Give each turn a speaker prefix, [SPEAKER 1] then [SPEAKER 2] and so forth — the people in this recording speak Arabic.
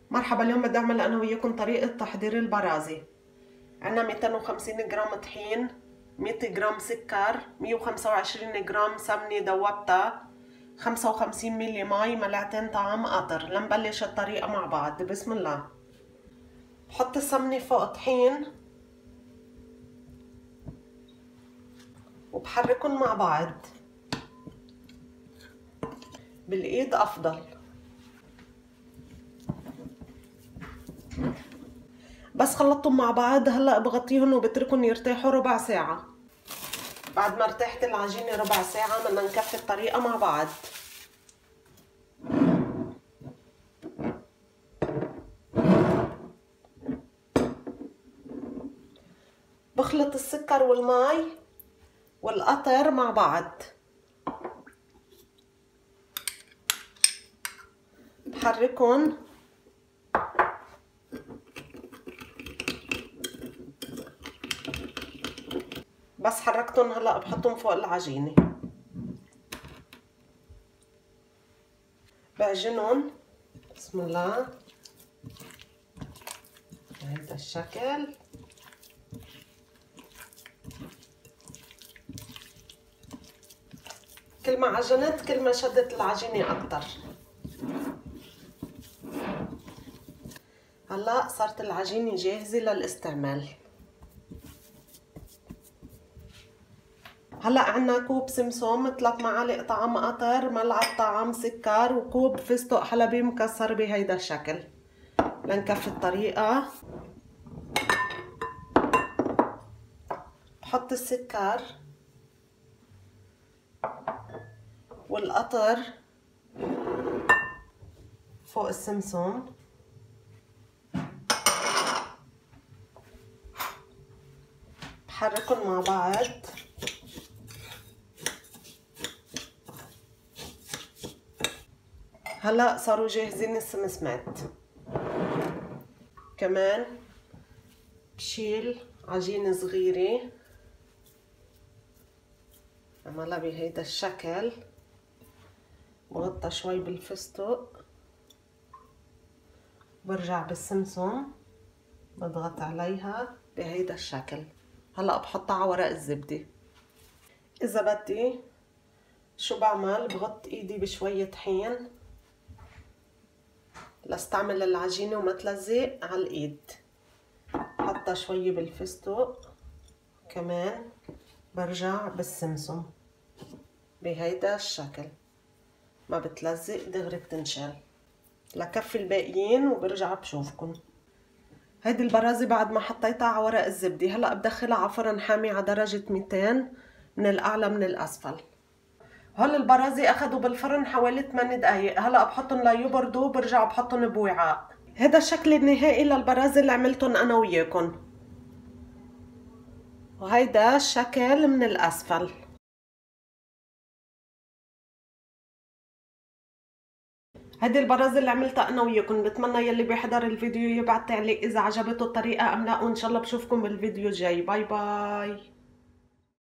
[SPEAKER 1] مرحبا، اليوم بدي اعمل انا وياكم طريقة تحضير البرازي. عنا 250 جرام طحين، 100 جرام سكر، 125 جرام سمنة دوبتها، 55 ملي مي، ملعقتين طعام قطر. لنبلش الطريقة مع بعض. بسم الله. بحط السمنة فوق طحين وبحركهم مع بعض بالايد افضل. بس خلطتهم مع بعض هلا بغطيهم وبتركهم يرتاحوا ربع ساعة. بعد ما ارتاحت العجينة ربع ساعة بدنا نكفي الطريقة مع بعض. بخلط السكر والماء والقطر مع بعض، بحركهم بس حركتهم هلا بحطهم فوق العجينة، بعجنهم. بسم الله. بهيدا الشكل. كل ما عجنت كل ما شدت العجينة اكتر. هلا صارت العجينة جاهزة للاستعمال. هلا عنا كوب سمسم، 3 معالق طعام قطر، ملعقة طعام سكر، وكوب فستق حلبي مكسر بهيدا الشكل. لنكفي الطريقة. بحط السكر والقطر فوق السمسم، بحركهم مع بعض. هلا صاروا جاهزين السمسمات. كمان بشيل عجينة صغيرة عملها بهيدا الشكل، بغطى شوي بالفستق، برجع بالسمسم بضغط عليها بهيدا الشكل. هلا بحطها على ورق الزبدة. اذا بدي شو بعمل، بغط ايدي بشوية طحين لاستعمل العجينة وما تلزق على الايد. حطها شوي بالفستق، كمان برجع بالسمسم بهيدا الشكل، ما بتلزق دغري بتنشال. لكفي الباقيين وبرجع بشوفكن. هيدي البرازي بعد ما حطيتها على ورق الزبدة هلا بدخلها على فرن حامي على درجة 200 من الاعلى من الاسفل. هول البرازي اخذوا بالفرن حوالي 8 دقايق. هلا بحطهم ليبردوا وبرجع بحطهم بوعاء. هذا الشكل النهائي للبرازي اللي عملتهم انا وياكم، وهيدا الشكل من الاسفل. هيدي البرازي اللي عملتها انا وياكم. بتمنى يلي بيحضر الفيديو يبعت تعليق اذا عجبته الطريقه ام لا، وان شاء الله بشوفكم بالفيديو الجاي. باي باي.